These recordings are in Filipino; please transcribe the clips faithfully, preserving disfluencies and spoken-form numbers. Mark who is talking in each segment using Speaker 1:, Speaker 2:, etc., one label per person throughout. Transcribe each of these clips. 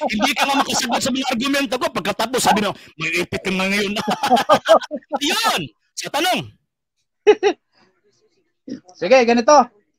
Speaker 1: hindi ka nga makasagot sa mga argumento ko. Pagkatapos, sabi mo, may ipit ka nga ngayon. Yun! Sa tanong.
Speaker 2: Sige, ganito.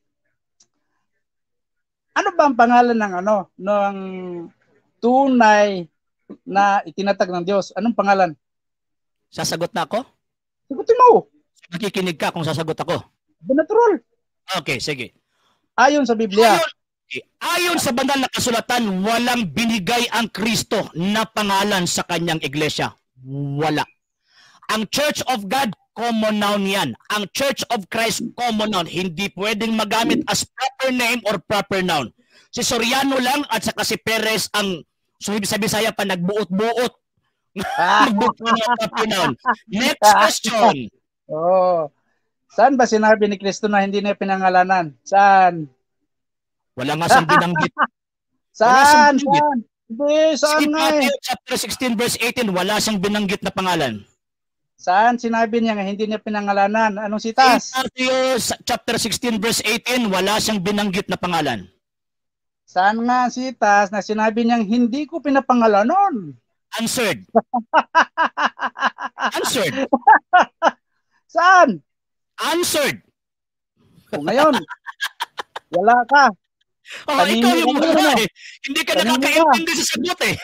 Speaker 2: Ano ba ang pangalan ng ano, ng tunay na itinatag ng Diyos? Anong pangalan?
Speaker 1: Sasagot na ako?
Speaker 2: Sagutin mo.
Speaker 1: Nakikinig ka kung sasagot ako.
Speaker 2: Natural.
Speaker 1: Okay, sige.
Speaker 2: Ayon sa Biblia.
Speaker 1: Ayon, ayon sa banal na kasulatan, walang binigay ang Kristo na pangalan sa kanyang iglesia. Wala. Ang Church of God, common noun yan. Ang Church of Christ, common noun. Hindi pwedeng magamit as proper name or proper noun. Si Soriano lang at saka si Perez ang sa Bisaya pa nagbuot-buot. Proper noun. Next question.
Speaker 2: Oh. Saan ba sinabi ni Kristo na hindi niya pinangalanan? Saan?
Speaker 1: Wala nga siyang binanggit.
Speaker 2: Saan? Saan? Hindi, saan
Speaker 1: Skip
Speaker 2: nga eh?
Speaker 1: Matthew chapter sixteen verse eighteen, wala siyang binanggit na pangalan.
Speaker 2: Saan sinabi niya nga hindi niya pinangalanan? Anong sitas?
Speaker 1: Matthew chapter sixteen verse eighteen, wala siyang binanggit na pangalan.
Speaker 2: Saan nga sitas na sinabi niyang hindi ko pinapangalanan?
Speaker 1: Answered. Answered.
Speaker 2: Saan?
Speaker 1: Answered.
Speaker 2: O ngayon, wala ka.
Speaker 1: Oh, ikaw yung wala eh. Hindi ka nakakaintindi sa sagot eh.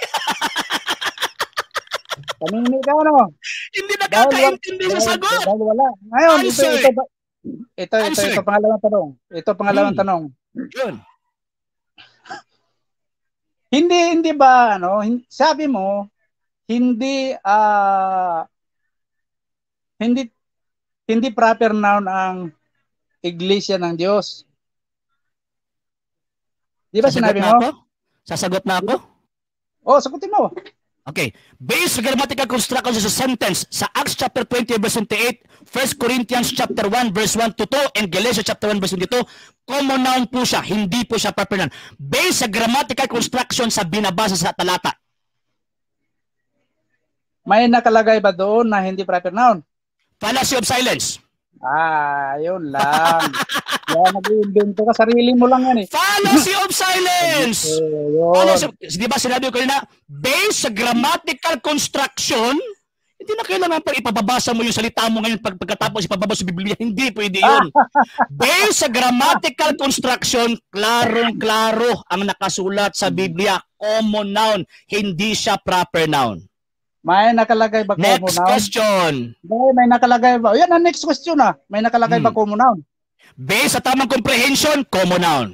Speaker 2: Kanini ka ano?
Speaker 1: Hindi nakakaintindi sa sagot.
Speaker 2: Dahil wala. Ngayon, ito,
Speaker 1: Answered.
Speaker 2: ito, ito, ito, ito, pangalawang tanong. Ito, pangalawang
Speaker 1: Hmm.
Speaker 2: tanong.
Speaker 1: Yun.
Speaker 2: Hindi, hindi ba, ano, hin- sabi mo, hindi, ah, hindi, hindi proper noun ang iglesia ng Diyos. Di ba
Speaker 1: Sasagot
Speaker 2: sinabi
Speaker 1: na
Speaker 2: mo?
Speaker 1: ako? Sasagot na ako?
Speaker 2: Oh, sagutin mo.
Speaker 1: Okay. Based on grammatical construction sa sentence sa Acts chapter twenty verse twenty-eight, First Corinthians chapter one verse one to two, and Galatians chapter one verse twenty-two, common noun po siya, hindi po siya proper noun. Based sa grammatical construction sa binabasa sa talata.
Speaker 2: May nakalagay ba doon na hindi proper noun?
Speaker 1: Fallacy of silence.
Speaker 2: Ah, yun lang. Kaya nag-iimbento ka, sarili mo lang yan eh.
Speaker 1: Fallacy of silence.
Speaker 2: Eh, yun.
Speaker 1: Fallacy of, di ba sinabi ko na, based sa grammatical construction, hindi na kailangan pag ipababasa mo yung salita mo ngayon pag pagkatapos ipababasa sa Biblia. Hindi pwede yun. Based sa grammatical construction, klarong-klaro ang nakasulat sa Biblia. Common noun, hindi siya proper noun.
Speaker 2: May nakalagay ba common
Speaker 1: Next
Speaker 2: noun?
Speaker 1: question.
Speaker 2: May, may nakalagay ba? Yan ang next question ah. May nakalagay
Speaker 1: Hmm.
Speaker 2: ba common noun?
Speaker 1: Based sa tamang comprehension, common noun.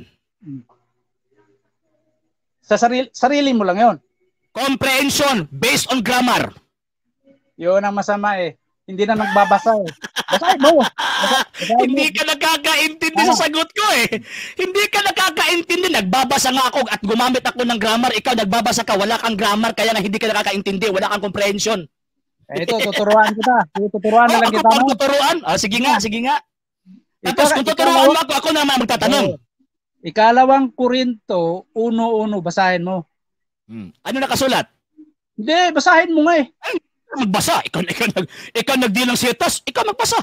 Speaker 2: Sa sarili, sarili mo lang yon.
Speaker 1: Comprehension, based on grammar.
Speaker 2: Yun ang masama eh. Hindi na nagbabasa eh. Basahin mo. Basa, basahin
Speaker 1: Hindi
Speaker 2: mo.
Speaker 1: ka nakakaintindi sa sagot ko eh. Hindi ka nakakaintindi. Nagbabasa nga ako at gumamit ako ng grammar. Ikaw nagbabasa ka, wala kang grammar, kaya nga hindi ka nakakaintindi. Wala kang comprehension.
Speaker 2: Eh, ito, tuturuan kita. Ito, tuturuan na
Speaker 1: Oh,
Speaker 2: lang
Speaker 1: ako
Speaker 2: kita
Speaker 1: pa
Speaker 2: mo.
Speaker 1: tuturuan? Ah, sige nga, sige nga. Tapos
Speaker 2: Ikaw-
Speaker 1: kung
Speaker 2: ikaw-
Speaker 1: tuturuan mo ako, ako naman magtatanong.
Speaker 2: Ikalawang Korinto, uno-uno, basahin mo.
Speaker 1: Hmm. Ano nakasulat?
Speaker 2: Hindi, basahin mo nga eh.
Speaker 1: Magbasa. Ikaw, ikaw, ikaw, ikaw nagdilang setas, ikaw magbasa.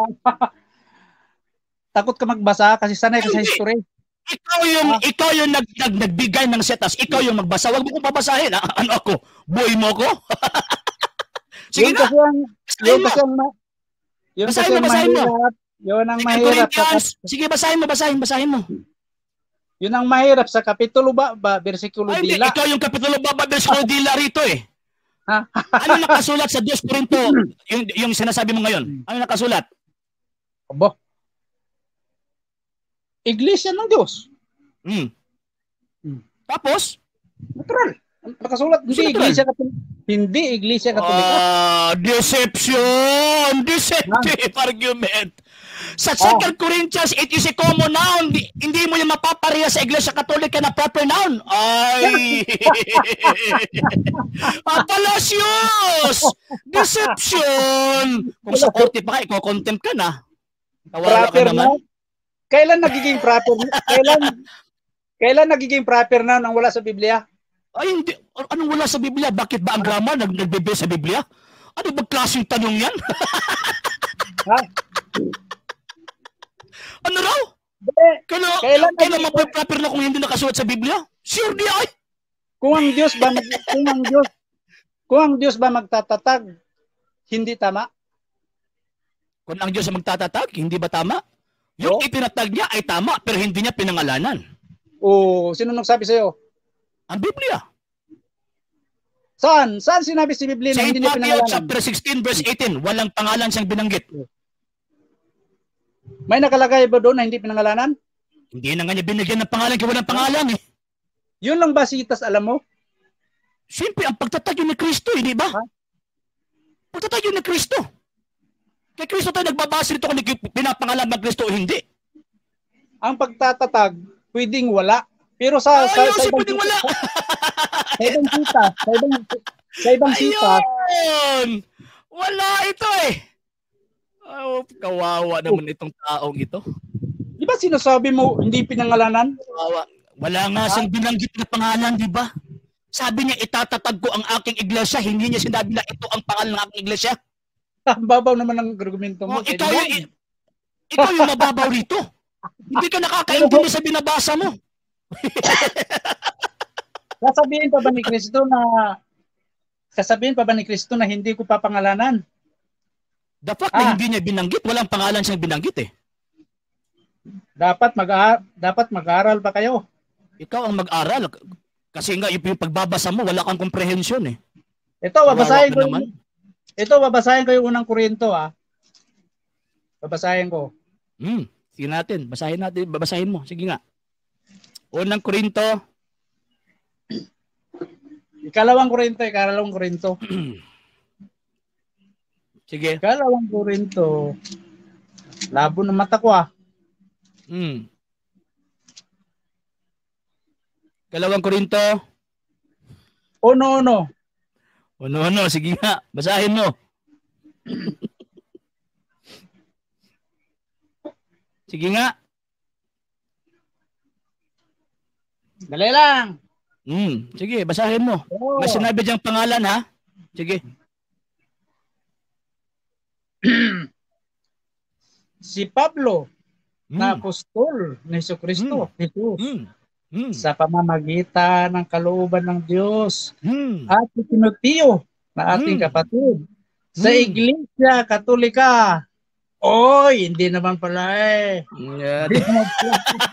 Speaker 2: Takot ka magbasa kasi sanay ka sa
Speaker 1: Hindi.
Speaker 2: history.
Speaker 1: Ikaw yung
Speaker 2: Ah.
Speaker 1: ikaw yung nag, nag, nagbigay ng setas, ikaw yung magbasa. Wag mo kong babasahin. Ah, ano ako? Buhay mo ko? Sige
Speaker 2: Yun
Speaker 1: na.
Speaker 2: kasi ang, yun
Speaker 1: mo.
Speaker 2: kasi ang, ma- yun
Speaker 1: Basahin
Speaker 2: kasi
Speaker 1: mo,
Speaker 2: ang
Speaker 1: basahin mo.
Speaker 2: mahirap. Yun ang
Speaker 1: Second
Speaker 2: mahirap sa,
Speaker 1: Corinthians. Sige, basahin mo, basahin, basahin mo.
Speaker 2: yun ang mahirap sa kapitulo ba, ba bersikulo
Speaker 1: Ay, hindi,
Speaker 2: dila.
Speaker 1: ikaw yung kapitulo baba del Scrodila rito eh.
Speaker 2: Ha?
Speaker 1: Ano nakasulat sa Diyos Corinto? Yung, yung sinasabi mo ngayon. Ano nakasulat?
Speaker 2: Aba. Iglesia ng Diyos.
Speaker 1: Hmm.
Speaker 2: Hmm.
Speaker 1: Tapos?
Speaker 2: Natural. Nakasulat, hindi
Speaker 1: Natural.
Speaker 2: iglesia katolik. Hindi iglesia katolik.
Speaker 1: Ah, deception! Deceptive argument. Sa Second Corinthians, it is a common noun. Di- Hindi mo yung mapapareha sa Iglesia Katolika na proper noun. Ay! Ah, Palacios! Deception! Kung sa korte pa ka, iko-contempt ka na. Kawawa ka
Speaker 2: Proper
Speaker 1: naman.
Speaker 2: noun. Kailan nagiging proper? Kailan kailan nagiging proper noun ang wala sa Biblia?
Speaker 1: Ay, hindi. Anong wala sa Biblia? Bakit ba ang grammar nag nagbebe sa Biblia? Ano ba klaseng tanong yan?
Speaker 2: Ha?
Speaker 1: Ano raw?
Speaker 2: Hindi.
Speaker 1: Kailan,
Speaker 2: Kailan
Speaker 1: kailan
Speaker 2: nagiging-
Speaker 1: mapaproper na kung hindi nakasulat sa Biblia? Sure di ay.
Speaker 2: Kung ang Diyos ba mag, kung ang Diyos kung ang Diyos ba magtatatag, hindi tama?
Speaker 1: Kung ang Diyos ang magtatatag, hindi ba tama? Yung
Speaker 2: Oo.
Speaker 1: itinatag niya ay tama, pero hindi niya pinangalanan.
Speaker 2: O sino nagsabi sa iyo?
Speaker 1: Ang Biblia.
Speaker 2: Saan? Saan sinabi si Biblia na
Speaker 1: Sa
Speaker 2: hindi niya
Speaker 1: Matthew
Speaker 2: pinangalanan?
Speaker 1: chapter sixteen verse eighteen, walang pangalan siyang binanggit.
Speaker 2: May nakalagay ba doon na hindi pinangalanan?
Speaker 1: Hindi na nga niya binigyan ng pangalan kaya walang pangalan eh.
Speaker 2: Yun lang ba sitas alam mo?
Speaker 1: Siyempre, ang pagtatag yun ni Kristo, hindi ba?
Speaker 2: Ha?
Speaker 1: Pagtatag yun ni Kristo. Kay Kristo tayo nagbabase rito kung pinapangalan ng Kristo o hindi.
Speaker 2: Ang pagtatatag, pwedeng wala. Pero sa, sa,
Speaker 1: Ayun,
Speaker 2: sa,
Speaker 1: si
Speaker 2: ibang
Speaker 1: pwedeng wala.
Speaker 2: sa ibang sitas, sa ibang, sa ibang sitas,
Speaker 1: Ayun! Wala ito eh. Oh, kawawa naman itong taong ito.
Speaker 2: di ba sinasabi mo hindi pinangalanan?
Speaker 1: Kawawa. Wala nga siyang binanggit na pangalan, di ba? Sabi niya, itatatag ko ang aking iglesia. Hindi niya sinabi na ito ang pangalan ng aking iglesia.
Speaker 2: Ang babaw naman ng argumento mo.
Speaker 1: Oh, ikaw, yung, ikaw yung mababaw rito. Hindi ka nakakaintindi sa binabasa mo.
Speaker 2: Sasabihin pa ba ni Kristo na sasabihin pa ba ni Kristo na hindi ko papangalanan?
Speaker 1: The fact
Speaker 2: Ah.
Speaker 1: na hindi niya binanggit, walang pangalan siyang binanggit eh.
Speaker 2: Dapat mag dapat mag-aral pa kayo.
Speaker 1: Ikaw ang mag-aral. Kasi nga, yung yung pagbabasa mo, wala kang komprehensyon eh.
Speaker 2: Ito babasahin ko.
Speaker 1: Kawawa ka naman.
Speaker 2: Ito babasahin ko yung unang Korinto ah. Babasahin ko.
Speaker 1: Hmm, sige natin. Basahin natin. Babasahin mo. Sige nga. Unang Korinto.
Speaker 2: Ikalawang Korinto, ikalawang Korinto.
Speaker 1: Sige.
Speaker 2: Ikalawang Korinto. Labo ng mata ko ah.
Speaker 1: Hmm. Kalawang Korinto.
Speaker 2: Uno, uno.
Speaker 1: Ano, ano. Sige nga. Basahin mo. Sige nga.
Speaker 2: Dali lang.
Speaker 1: Hmm. Sige, basahin mo.
Speaker 2: Oh.
Speaker 1: May sinabi diyang pangalan ha. Sige.
Speaker 2: Si Pablo, na
Speaker 1: Hmm.
Speaker 2: apostol ni Jesucristo, Jesus,
Speaker 1: Hmm. Hmm.
Speaker 2: sa pamamagitan ng kalooban ng Diyos,
Speaker 1: Hmm.
Speaker 2: at si Timoteo, na ating
Speaker 1: Hmm.
Speaker 2: kapatid, sa
Speaker 1: Hmm.
Speaker 2: Iglesia Katolika. Oy, hindi naman pala eh.
Speaker 1: Yeah.
Speaker 2: Hindi naman pala.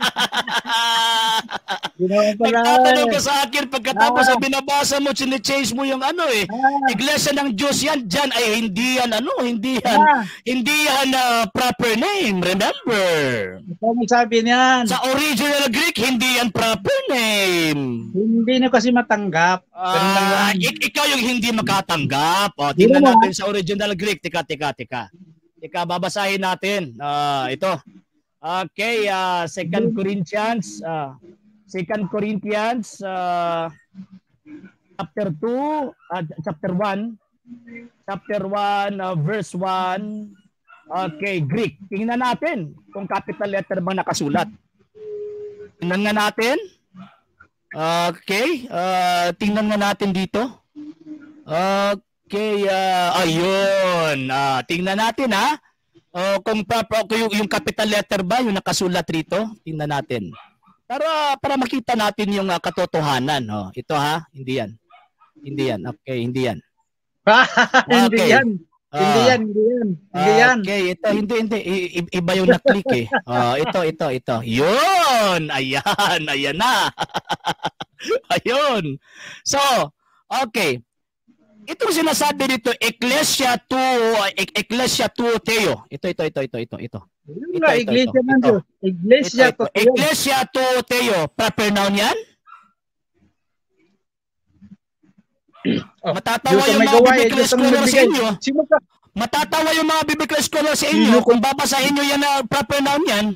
Speaker 2: Hindi naman pala
Speaker 1: Nagtatanong ka
Speaker 2: eh.
Speaker 1: sa akin pagkatapos
Speaker 2: Ah.
Speaker 1: sa binabasa mo, chine-change mo yung ano eh.
Speaker 2: Ah,
Speaker 1: Iglesia ng Diyos yan, dyan ay hindi yan ano, hindi yan,
Speaker 2: ah,
Speaker 1: hindi yan ah, proper name, remember.
Speaker 2: ito ang sabi niyan.
Speaker 1: Sa original Greek, hindi yan proper name.
Speaker 2: Hindi na kasi matanggap. Ganun lang
Speaker 1: Ah,
Speaker 2: yan.
Speaker 1: ik- ikaw yung hindi makatanggap. O, tingnan
Speaker 2: Hindi mo,
Speaker 1: natin sa original Greek. Tika, tika, tika. Tika, babasahin natin. Ah, ito. Okay, ah, Second Corinthians, ah, Second Corinthians, ah, chapter two, ah, chapter one, chapter one, ah, verse one. Okay, Greek. Tingnan natin kung capital letter bang nakasulat. Tingnan nga natin. Okay, ah, tingnan nga natin dito. Okay, ah, ayun. Ah, tingnan natin ha. Oh, kung proper kung yung, yung capital letter ba yung nakasulat rito? Tingnan natin. Para para makita natin yung ah, katotohanan. Oh, ito ha, hindi yan. Hindi yan. Okay, hindi yan.
Speaker 2: Hindi
Speaker 1: Okay.
Speaker 2: yan. Hindi
Speaker 1: Ah.
Speaker 2: yan, hindi yan. Hindi yan.
Speaker 1: Okay, ito hindi hindi I- i- iba yung na-click eh. Oh, ito ito ito. Yun, ayan, ayan na. Ayun. So, okay. Itong sinasabi dito, Ecclesia to e- Ecclesia to Theo. Ito ito ito ito ito ito.
Speaker 2: Yun
Speaker 1: Ito,
Speaker 2: nga,
Speaker 1: ito,
Speaker 2: Iglesia
Speaker 1: ito,
Speaker 2: ng
Speaker 1: ito.
Speaker 2: Diyos. Iglesia
Speaker 1: Ito,
Speaker 2: to
Speaker 1: ito. Ecclesia to Theo, proper noun yan?
Speaker 2: Oh,
Speaker 1: Matatawa
Speaker 2: Diyos ang
Speaker 1: yung
Speaker 2: may
Speaker 1: mga
Speaker 2: gawa eh.
Speaker 1: biblical
Speaker 2: Diyos ang
Speaker 1: scholar sa
Speaker 2: nagbigay.
Speaker 1: inyo.
Speaker 2: Sino ka?
Speaker 1: Matatawa yung mga biblical scholar sa inyo
Speaker 2: Sino ka?
Speaker 1: kung babasahin nyo yan na proper noun yan.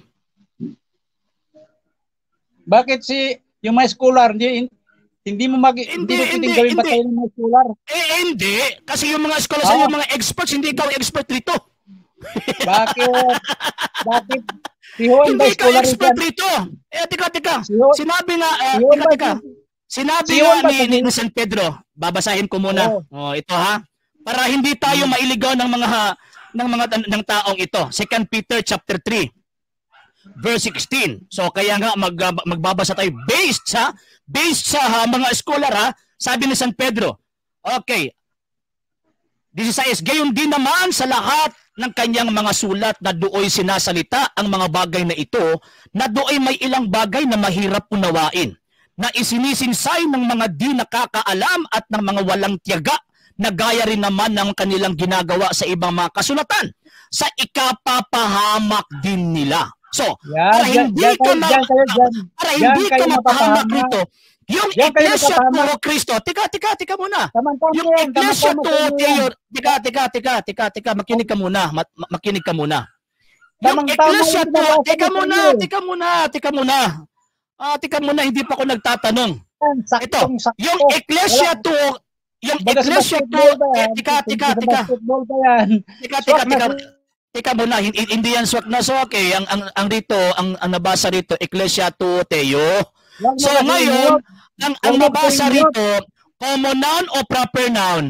Speaker 2: Bakit si yung mga scholar hindi hindi mo mag hindi,
Speaker 1: Hindi,
Speaker 2: mo pwedeng
Speaker 1: hindi,
Speaker 2: gawin
Speaker 1: hindi.
Speaker 2: batayan ng mga scholar?
Speaker 1: Eh, hindi. Kasi yung mga scholar sa
Speaker 2: Ah.
Speaker 1: yung mga experts, hindi ikaw expert rito.
Speaker 2: Bakit? Bakit? Si Juan
Speaker 1: Hindi
Speaker 2: ba
Speaker 1: ikaw
Speaker 2: scholar
Speaker 1: expert
Speaker 2: yan?
Speaker 1: rito. Eh, tika, tika.
Speaker 2: Si Juan-
Speaker 1: Sinabi nga, eh,
Speaker 2: Si Juan
Speaker 1: tika,
Speaker 2: ba
Speaker 1: tika.
Speaker 2: si-
Speaker 1: Sinabi
Speaker 2: Si
Speaker 1: nga
Speaker 2: Juan ba
Speaker 1: ni,
Speaker 2: si-
Speaker 1: ni, ni San Pedro, babasahin ko muna.
Speaker 2: Oo.
Speaker 1: Oh, ito ha. Para hindi tayo mailigaw ng mga ng mga ng taong ito. Second Peter chapter three. verse sixteen. So kaya nga mag, magbabasa tayo based sa based sa ha, mga scholar ha, sabi ni San Pedro. Okay. sixteen, gayon din naman sa lahat ng kanyang mga sulat na dooy sinasalita ang mga bagay na ito, na dooy may ilang bagay na mahirap unawain, na isinisinsay ng mga di nakakaalam at ng mga walang tiyaga, na gaya rin naman ng kanilang ginagawa sa ibang mga kasulatan, sa ikapapahamak din nila. So,
Speaker 2: Yan,
Speaker 1: para
Speaker 2: yan,
Speaker 1: hindi
Speaker 2: yan
Speaker 1: ka
Speaker 2: kayo,
Speaker 1: ma-
Speaker 2: yan kayo, yan.
Speaker 1: para
Speaker 2: Yan
Speaker 1: hindi
Speaker 2: kayo
Speaker 1: ka mapahamak
Speaker 2: mapapahamak.
Speaker 1: rito, yung
Speaker 2: Yan kayo
Speaker 1: Iglesia
Speaker 2: mapapahamak.
Speaker 1: Turo Cristo, tika, tika, tika muna.
Speaker 2: Tama-tama
Speaker 1: Yung
Speaker 2: yan,
Speaker 1: Iglesia
Speaker 2: tama-tama
Speaker 1: Turo
Speaker 2: yan.
Speaker 1: Teo, tika, tika, tika, tika, tika, makinig ka muna, mat- ma- makinig ka muna. Yung
Speaker 2: Tamang-tama
Speaker 1: Iglesia
Speaker 2: yung
Speaker 1: Turo,
Speaker 2: pinabasa
Speaker 1: tika
Speaker 2: ko sa
Speaker 1: muna,
Speaker 2: inyo.
Speaker 1: tika muna, tika muna. Ah, tika muna, hindi pa ako nagtatanong.
Speaker 2: Yan,
Speaker 1: Ito,
Speaker 2: saktong, sakto.
Speaker 1: yung Iglesia
Speaker 2: Wala.
Speaker 1: Turo, yung
Speaker 2: Baga sa
Speaker 1: Iglesia
Speaker 2: basketball
Speaker 1: Turo,
Speaker 2: ba yan?
Speaker 1: tika, tika,
Speaker 2: Sa
Speaker 1: tika,
Speaker 2: basketball ba yan?
Speaker 1: tika, tika,
Speaker 2: Swak na
Speaker 1: tika,
Speaker 2: si-
Speaker 1: tika muna, hindi, hindi yan swak na swak eh. Ang, ang, ang rito, ang, ang nabasa rito, Iglesia Turo Teo.
Speaker 2: Wag mo
Speaker 1: So
Speaker 2: kasi
Speaker 1: ngayon,
Speaker 2: yun.
Speaker 1: ang, ang
Speaker 2: Wag mo
Speaker 1: nabasa
Speaker 2: kasi yun.
Speaker 1: rito, common noun o proper noun?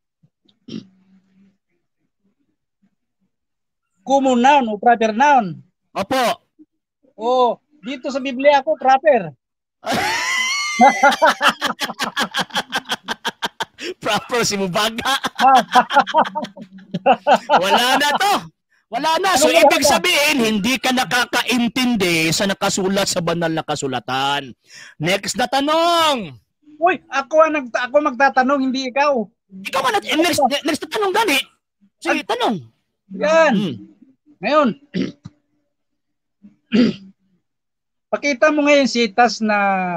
Speaker 2: Common noun o proper noun.
Speaker 1: Opo.
Speaker 2: Oh, dito sa Biblia ako, proper.
Speaker 1: Proper si Mubaga. Wala na to. Wala na. So,
Speaker 2: Ano wala
Speaker 1: ibig
Speaker 2: na?
Speaker 1: sabihin, hindi ka nakakaintindi sa nakasulat sa banal na kasulatan. Next na tanong.
Speaker 2: Uy, ako ang nag ako magtatanong, hindi ikaw.
Speaker 1: Ikaw man, eh, next, next na tanong gani. Sige, tanong.
Speaker 2: Yan.
Speaker 1: Hmm.
Speaker 2: Ngayon, pakita mo ngayon sitas na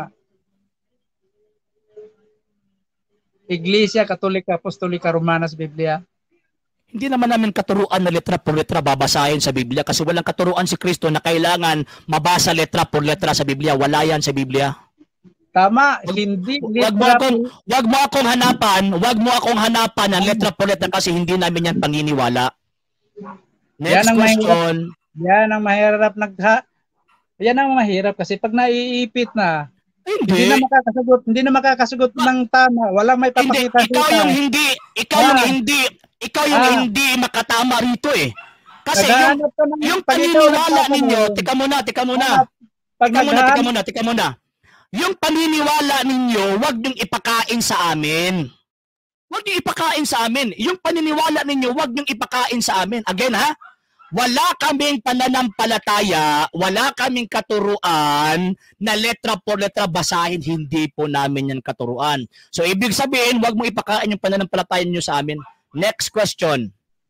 Speaker 2: Iglesia Katolika Apostolika Romana sa Biblia.
Speaker 1: Hindi naman namin katuruan na letra por letra babasahin sa Biblia kasi walang katuruan si Kristo na kailangan mabasa letra por letra sa Biblia. Wala yan sa Biblia.
Speaker 2: Tama, hindi
Speaker 1: Wag mo
Speaker 2: literal-
Speaker 1: akong wag mo akong hanapan, wag mo akong hanapan ng letra por letra kasi hindi namin yan paniniwala. Next
Speaker 2: Yan ang
Speaker 1: question.
Speaker 2: Yan ang mahirap nagha. Yan ang mahirap kasi pag naiipit na, hindi na
Speaker 1: Hindi.
Speaker 2: makakasagot, hindi na makakasagot ng tama. Walang may
Speaker 1: Hindi,
Speaker 2: papakita
Speaker 1: ikaw
Speaker 2: dito.
Speaker 1: yung hindi, ikaw yung
Speaker 2: Ah.
Speaker 1: hindi, ikaw yung
Speaker 2: Ah.
Speaker 1: hindi makatama rito eh. Kasi yung,
Speaker 2: Naghahanap ka ng
Speaker 1: yung
Speaker 2: pag ikaw
Speaker 1: paniniwala
Speaker 2: nagtatanong,
Speaker 1: ninyo, tika muna, tika muna.
Speaker 2: Pag
Speaker 1: Tika muna, tika
Speaker 2: naghahanap,
Speaker 1: muna, tika muna. Yung paniniwala ninyo, wag niyong ipakain sa amin. Wag niyong ipakain sa amin. Yung paniniwala ninyo, wag niyong ipakain sa amin. Again ha, wala kaming pananampalataya, wala kaming katuruan na letra por letra basahin, hindi po namin yan katuruan. So ibig sabihin, wag mo ipakain yung pananampalataya niyo sa amin. Next question.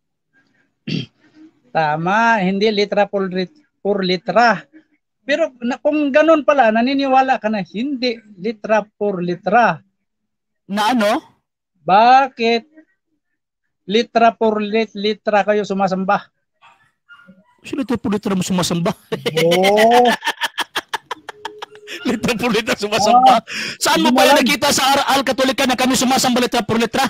Speaker 2: tama, hindi litra por, lit- por litra. Pero na, kung ganun pala, naniniwala ka na hindi litra por litra.
Speaker 1: Na ano?
Speaker 2: Bakit litra por lit, litra kayo sumasamba?
Speaker 1: So, letra por letra mo sumasamba.
Speaker 2: Oh,
Speaker 1: Letra por letra sumasamba. Saan mo
Speaker 2: Hindi
Speaker 1: pa yan
Speaker 2: mo alam.
Speaker 1: nakita sa Aral Katolika na kami sumasamba letra por letra?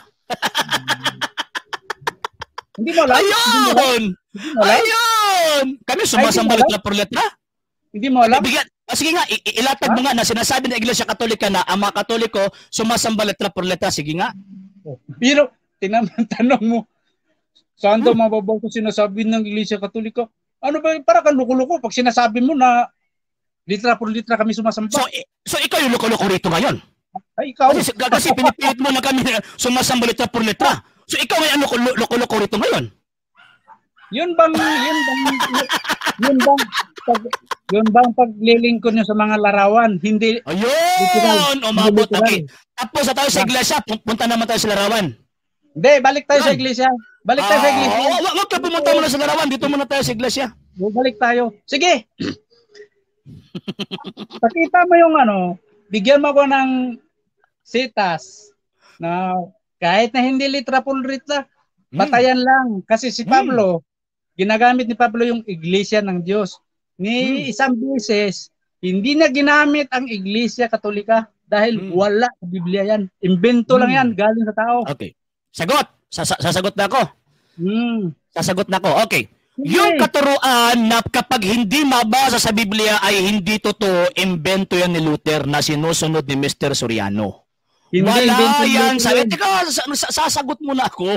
Speaker 2: hindi mo alam? Hindi mo alam?
Speaker 1: Ayun!
Speaker 2: Hindi mo alam?
Speaker 1: Ayun! Kami sumasamba
Speaker 2: Ay, hindi mo
Speaker 1: letra por letra?
Speaker 2: Hindi mo alam?
Speaker 1: Bigyan, ah, sige nga, i- i- ilatag mo nga na sinasabi ng Iglesia Katolika na ang mga Katoliko sumasamba letra por letra. Sige nga.
Speaker 2: Pero, tinamang tanong mo, saan
Speaker 1: Hmm?
Speaker 2: daw mababaw ko sinasabi ng Iglesia Katolika? Ano ba, para kang luko-luko pag sinasabi mo na litra por litra kami sumasamba.
Speaker 1: So, i- so ikaw yung loko-loko rito ngayon.
Speaker 2: Ay, ikaw.
Speaker 1: Kasi, kasi pinipilit mo na kami na sumasamba letra por letra. So ikaw ay ano loko-loko rito ngayon.
Speaker 2: Yun bang, yun bang, yun bang, pag, yun bang paglilingkod nyo sa mga larawan? Hindi,
Speaker 1: Ayun! Umabot.
Speaker 2: Literal.
Speaker 1: Okay. Tapos na tayo sa iglesia, pun- punta naman tayo sa larawan.
Speaker 2: hindi, balik tayo sa
Speaker 1: Yan.
Speaker 2: iglesia. Balik tayo sa
Speaker 1: Ah,
Speaker 2: iglesia.
Speaker 1: wag wag ka pumunta muna sa larawan. Dito muna tayo sa iglesia.
Speaker 2: Balik tayo. Sige. Pakita mo yung ano, bigyan mo ko ng sitas na kahit na hindi litra por litra,
Speaker 1: Hmm.
Speaker 2: batayan lang. Kasi si Pablo, ginagamit ni Pablo yung iglesia ng Diyos. Ni
Speaker 1: Hmm.
Speaker 2: isang beses, hindi na ginamit ang iglesia katolika dahil
Speaker 1: Hmm.
Speaker 2: wala sa Biblia yan. Imbento lang
Speaker 1: Hmm.
Speaker 2: yan, galing sa tao.
Speaker 1: Okay. Sagot. Sasa- sasagot na ako.
Speaker 2: Hmm.
Speaker 1: Sasagot na ako. Okay.
Speaker 2: Sige.
Speaker 1: Yung katuruan na kapag hindi mabasa sa Biblia ay hindi totoo, imbento yan ni Luther na sinusunod ni Mister Soriano.
Speaker 2: Hindi
Speaker 1: Wala
Speaker 2: imbento
Speaker 1: yan.
Speaker 2: lang
Speaker 1: Sabi,
Speaker 2: yun.
Speaker 1: teka, sa- sa- sasagot muna ako.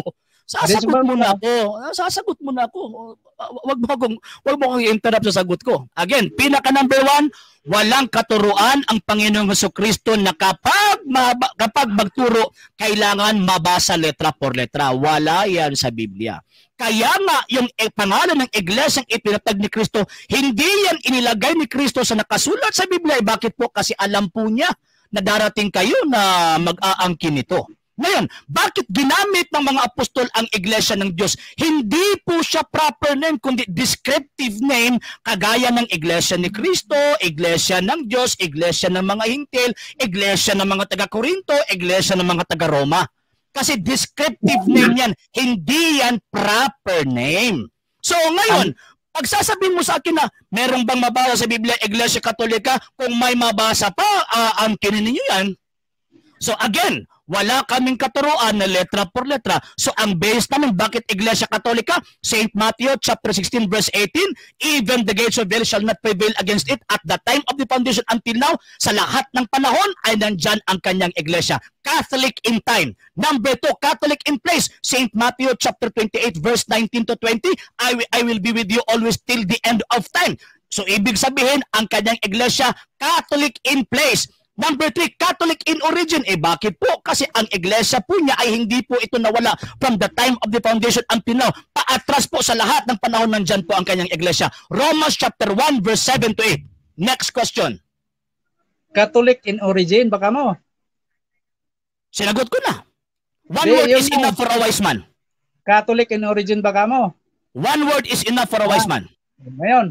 Speaker 1: Sasagot mo na ako. Sasagot mo na ako. Wag mo akong wag mo akong i-interrupt sa sagot ko. Again, pinaka number one, walang katuruan ang Panginoong Jesucristo na kapag maba, kapag magturo, kailangan mabasa letra por letra. Wala yan sa Biblia. Kaya nga, yung e, pangalan ng iglesyang ipinatag ni Kristo, hindi yan inilagay ni Kristo sa nakasulat sa Biblia. Bakit po? Kasi alam po niya na darating kayo na mag-aangkin nito. Ngayon, bakit ginamit ng mga apostol ang iglesia ng Diyos? Hindi po siya proper name, kundi descriptive name, kagaya ng iglesia ni Kristo, iglesia ng Diyos, iglesia ng mga hintil, iglesia ng mga taga-Korinto, iglesia ng mga taga-Roma. Kasi descriptive name yan, hindi yan proper name. So ngayon, pag sasabihin mo sa akin na merong bang mabasa sa Biblia, Iglesia Katolika, kung may mabasa pa, uh, angkinin ninyo yan. So again, wala kaming katuruan na letra por letra. So ang base namin, bakit Iglesia Katolika? Saint Matthew chapter sixteen verse eighteen, even the gates of hell shall not prevail against it at the time of the foundation until now. Sa lahat ng panahon ay nandyan ang kanyang iglesia. Catholic in time. Number two, Catholic in place. Saint Matthew chapter twenty-eight verse nineteen to twenty, I, I will be with you always till the end of time. So ibig sabihin, ang kanyang iglesia, Catholic in place. Number three, Catholic in origin. Eh bakit po? Kasi ang iglesia po niya ay hindi po ito nawala from the time of the foundation until now. Paatras po sa lahat ng panahon nandyan po ang kanyang iglesia. Romans chapter one verse seven to eight. Next question.
Speaker 2: Catholic in origin, baka mo?
Speaker 1: Sinagot ko na. One
Speaker 2: De,
Speaker 1: word is
Speaker 2: mo.
Speaker 1: enough for a wise man.
Speaker 2: Catholic in origin, baka mo?
Speaker 1: One word is enough for a wise man.
Speaker 2: Ngayon,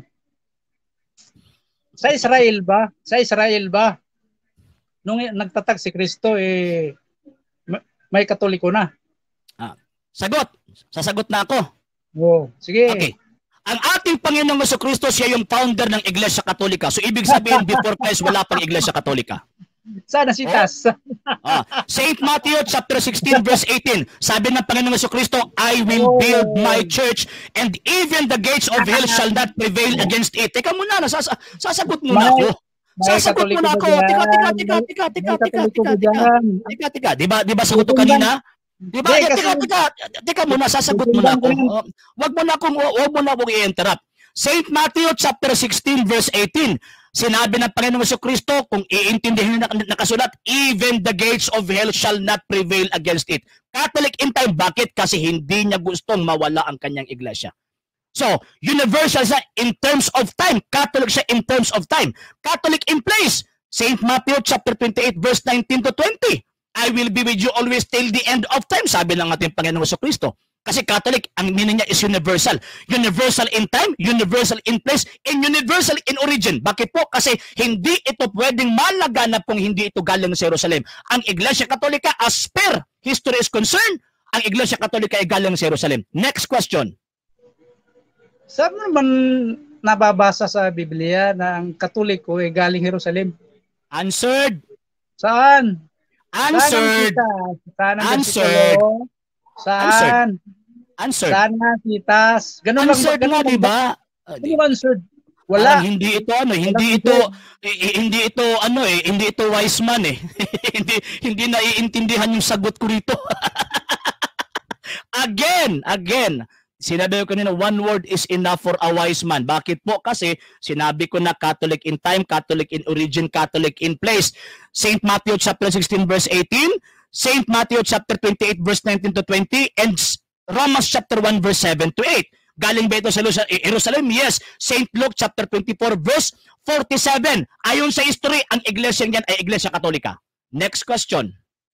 Speaker 2: sa Israel ba? Sa Israel ba? Nung nagtatag si Kristo, eh, may Katoliko na.
Speaker 1: Ah, sagot. Sasagot na ako.
Speaker 2: Oh, sige.
Speaker 1: Okay. Ang ating Panginoong Jesucristo, siya yung founder ng Iglesia Katolika. So ibig sabihin, before Christ, wala pang Iglesia Katolika.
Speaker 2: Sana si Tas.
Speaker 1: Oh. Ah, Saint Matthew chapter sixteen verse eighteen, sabi ng Panginoong Jesucristo, I will build my church and even the gates of hell shall not prevail against it. Teka muna, nasas sasagot muna ako. Sasagot mo na ako. Tika, tika, tika, tika, tika, tika, tika, tika, tika, tika. Di ba, di ba sagot ko kanina? Di ba? Tika, tika, tika muna, sasagot mo na ako. Wag mo na akong, wag mo na akong i-interrupt. Saint Matthew chapter sixteen verse eighteen, sinabi ng Panginoong Jesucristo, kung iintindihin na nakasulat, even the gates of hell shall not prevail against it. Catholic in time, bakit? Kasi hindi niya gustong mawala ang kanyang iglesia. So, universal siya in terms of time. Catholic siya in terms of time. Catholic in place. Saint Matthew chapter twenty-eight verse nineteen to twenty. I will be with you always till the end of time. Sabi ng ating Panginoong Jesucristo. Kasi Catholic, ang meaning niya is universal. Universal in time, universal in place, and universal in origin. Bakit po? Kasi hindi ito pwedeng malaganap kung hindi ito galing sa Jerusalem. Ang Iglesia Katolika, as per history is concerned, ang Iglesia Katolika ay galing sa Jerusalem. Next question.
Speaker 2: Saan naman nababasa sa Biblia na ang Katoliko ay galing Jerusalem?
Speaker 1: Answered.
Speaker 2: Saan?
Speaker 1: Answered.
Speaker 2: Saan ang
Speaker 1: Answered.
Speaker 2: Saan?
Speaker 1: Answered.
Speaker 2: Saan nga sitas? Ganun
Speaker 1: Answered
Speaker 2: lang,
Speaker 1: nga, di ba?
Speaker 2: Ano answered? Wala.
Speaker 1: Parang hindi ito ano, hindi ito eh, hindi ito ano eh, hindi ito wise man eh. hindi hindi naiintindihan yung sagot ko rito. again, again. Sinabi ko kanina, one word is enough for a wise man. Bakit po? Kasi sinabi ko na Catholic in time, Catholic in origin, Catholic in place. Saint Matthew chapter sixteen verse eighteen, Saint Matthew chapter twenty-eight verse nineteen to twenty, and Romans chapter one verse seven to eight. Galing ba ito sa Jerusalem? Yes. Saint Luke chapter twenty-four verse forty-seven. Ayon sa history, ang iglesia niyan ay Iglesia Katolika. Next question.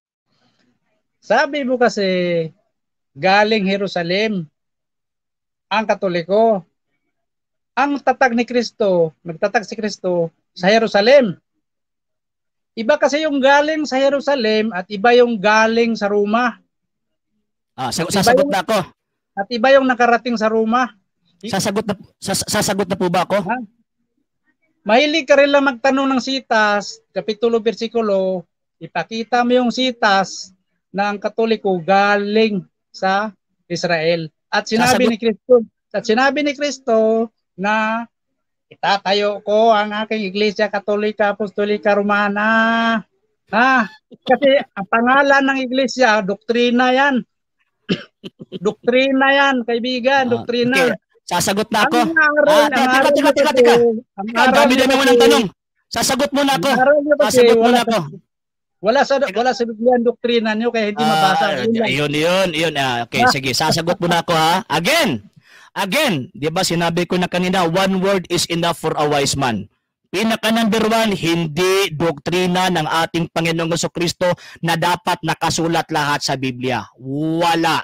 Speaker 2: Sabi mo kasi galing Jerusalem ang Katoliko. Ang tatag ni Kristo, nagtatag si Kristo sa Jerusalem. Iba kasi yung galing sa Jerusalem at iba yung galing sa Roma.
Speaker 1: Ah, sasagot na ako.
Speaker 2: At iba yung nakarating sa Roma.
Speaker 1: Sasagot na sas, sasagot na po ba ako?
Speaker 2: Ha? Mahilig ka rin lang magtanong ng sitas, kapitulo, versikulo, ipakita mo yung sitas na ang Katoliko galing sa Israel. At sinabi sasagot ni Kristo, at sinabi ni Kristo na itatayo ko ang aking Iglesia Katolika Apostolika Romana. Ha? Kasi ang pangalan ng iglesia, doktrina yan. Doktrina yan, kaibigan,
Speaker 1: Ah,
Speaker 2: doktrina.
Speaker 1: okay. Sasagot na ako.
Speaker 2: Ang aral,
Speaker 1: Ah,
Speaker 2: ang
Speaker 1: teka,
Speaker 2: aral
Speaker 1: teka,
Speaker 2: niyo
Speaker 1: teka,
Speaker 2: kasi,
Speaker 1: teka.
Speaker 2: ang
Speaker 1: Teka,
Speaker 2: aral
Speaker 1: dami-dami
Speaker 2: niyo
Speaker 1: mo
Speaker 2: kasi,
Speaker 1: ng tanong. Sasagot muna ako.
Speaker 2: ang aral niyo kasi,
Speaker 1: Sasagot
Speaker 2: wala
Speaker 1: muna
Speaker 2: sa,
Speaker 1: ako.
Speaker 2: wala sa, wala sa Biblia ang doktrina niyo kaya hindi mabasa.
Speaker 1: Ah,
Speaker 2: Yun lang.
Speaker 1: yun, yun, yun. Ah, okay, sige. Sasagot muna ako ha. Again. Again, 'di ba sinabi ko na kanina, one word is enough for a wise man. Pinaka number one, hindi doktrina ng ating Panginoong Jesucristo na dapat nakasulat lahat sa Biblia. Wala.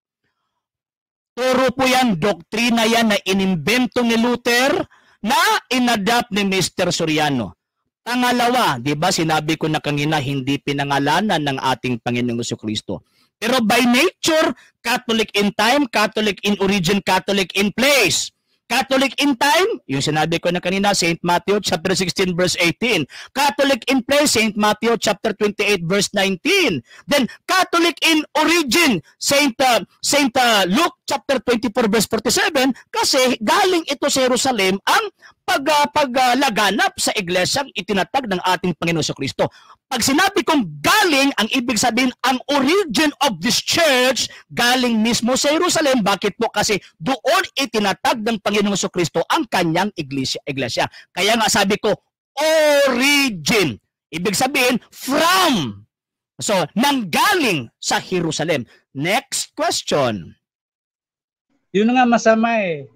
Speaker 1: Turo po yan, doktrina yan na inimbento ni Luther na inadapt ni Mister Soriano. Pangalawa, 'di ba sinabi ko na kanina hindi pinangalanan ng ating Panginoong Jesucristo. Pero by nature, Catholic in time, Catholic in origin, Catholic in place. Catholic in time, yung sinabi ko na kanina, Saint Matthew chapter sixteen verse eighteen. Catholic in place, Saint Matthew chapter twenty-eight verse nineteen. Then Catholic in origin, Saint uh, Saint uh, Luke chapter twenty-four verse forty-seven, kasi galing ito sa Jerusalem ang pag uh, paglaganap uh, sa iglesyang itinatag ng ating Panginoon Kristo. Pag sinabi kong galing, ang ibig sabihin, ang origin of this church, galing mismo sa Jerusalem. Bakit po? Kasi doon itinatag ng Panginoong Kristo ang kanyang iglesia, iglesia. Kaya nga sabi ko, origin. Ibig sabihin, from. So, nanggaling sa Jerusalem. Next question.
Speaker 2: Yun nga masama eh.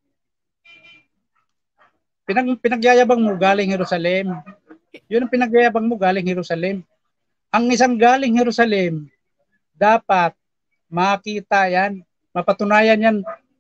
Speaker 2: Pinag, pinagyayabang mo galing Jerusalem. Yun ang pinagyayabang mo galing Jerusalem. Ang isang galing Jerusalem, dapat makita yan, mapatunayan yan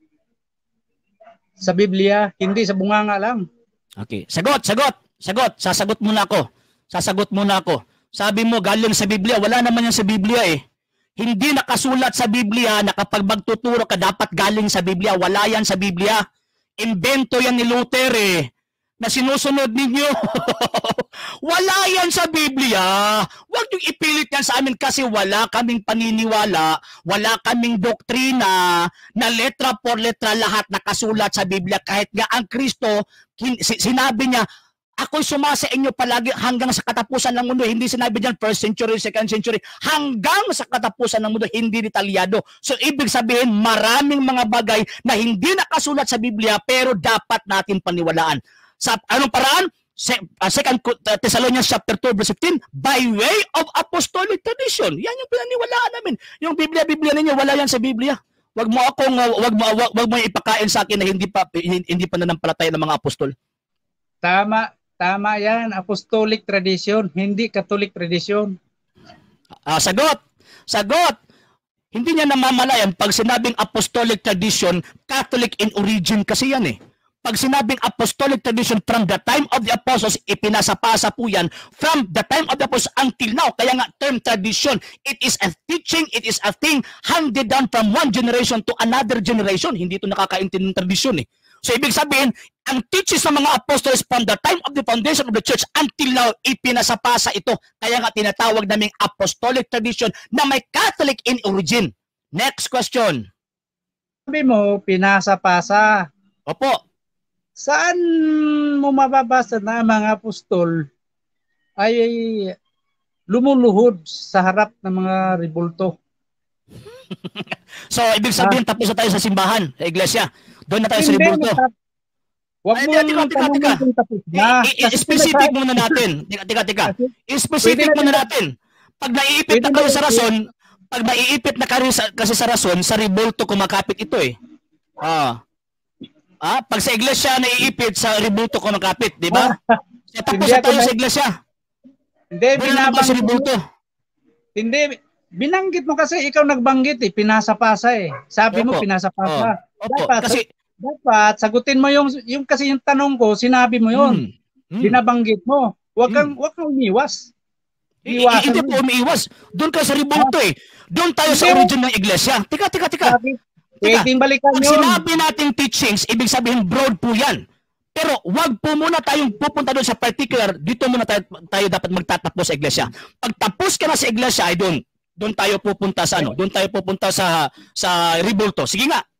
Speaker 2: sa Biblia, hindi sa bunganga lang.
Speaker 1: Okay. Sagot, sagot, sagot. Sasagot muna ako. Sasagot muna ako. Sabi mo, galing sa Biblia. Wala naman yan sa Biblia eh. Hindi nakasulat sa Biblia na kapag magtuturo ka, dapat galing sa Biblia. Wala yan sa Biblia. Invento yan ni Luther eh, na sinusunod ninyo. Wala yan sa Biblia. Huwag niyong ipilit yan sa amin kasi wala kaming paniniwala, wala kaming doktrina na letra por letra lahat nakasulat sa Biblia. Kahit nga ang Kristo, sinabi niya, ako'y sumasa inyo palagi hanggang sa katapusan ng mundo. Hindi sinabi diyan first century, second century. Hanggang sa katapusan ng mundo, hindi detalyado. So, ibig sabihin, maraming mga bagay na hindi nakasulat sa Biblia pero dapat natin paniwalaan. Sa anong paraan? Second Thessalonians chapter two verse fifteen, by way of apostolic tradition. Yan yung pinaniwalaan namin. Yung Biblia, Biblia ninyo, wala yan sa Biblia. Wag mo akong wag mo wag, wag mo ipakain sa akin na hindi pa hindi pa nanampalataya ng mga apostol.
Speaker 2: Tama, tama yan. Apostolic tradition, hindi Catholic tradition.
Speaker 1: Ah, sagot. Sagot. Hindi niya namamalayan pag sinabing apostolic tradition, Catholic in origin kasi yan eh. Pag sinabing apostolic tradition from the time of the apostles, ipinasapasa po yan from the time of the apostles until now. Kaya nga term tradition, it is a teaching, it is a thing handed down from one generation to another generation. Hindi ito nakakaintindi ng tradisyon eh. So ibig sabihin, ang teachings ng mga apostles from the time of the foundation of the church until now, ipinasapasa ito. Kaya nga tinatawag naming apostolic tradition na may Catholic in origin. Next question.
Speaker 2: Sabi mo, pinasapasa.
Speaker 1: Opo.
Speaker 2: Saan mo mababasa na mga apostol ay lumuluhod sa harap ng mga rebulto?
Speaker 1: So, ibig sabihin, tapos na tayo sa simbahan, sa iglesia. Doon na tayo sa rebulto.
Speaker 2: Huwag mo
Speaker 1: tika, tika, tika. I-specific muna natin. Tika, tika, tika. I-specific muna natin. Pag naiipit na kayo sa rason, pag naiipit na kayo kasi sa rason, sa rebulto kumakapit ito eh. Ah. Ah, pag sa iglesia naiipit, sa rebulto kumakapit, di ba? So, tapos na tayo sa iglesia.
Speaker 2: Hindi,
Speaker 1: binabanggit mo.
Speaker 2: Hindi, binanggit mo kasi ikaw nagbanggit eh, pinasapasa eh. Sabi Opo. mo pinasapasa.
Speaker 1: Opo.
Speaker 2: Dapat,
Speaker 1: kasi,
Speaker 2: dapat sagutin mo yung, yung kasi yung tanong ko, sinabi mo yun. Hmm, hmm. Binabanggit mo. Huwag kang, hmm. huwag kang umiwas.
Speaker 1: I, hindi po umiiwas. Doon ka sa rebulto eh. Doon tayo sa origin ng iglesia. Tika, tika, tika.
Speaker 2: Sabi, pwedeng balikan
Speaker 1: pag
Speaker 2: yun.
Speaker 1: sinabi nating teachings, ibig sabihin broad po yan. Pero wag po muna tayong pupunta doon sa particular, dito muna tayo, tayo dapat magtatapos sa iglesia. Pag tapos ka na sa iglesia, ay doon, doon tayo pupunta sa ano, doon tayo pupunta sa sa rebulto. Sige nga.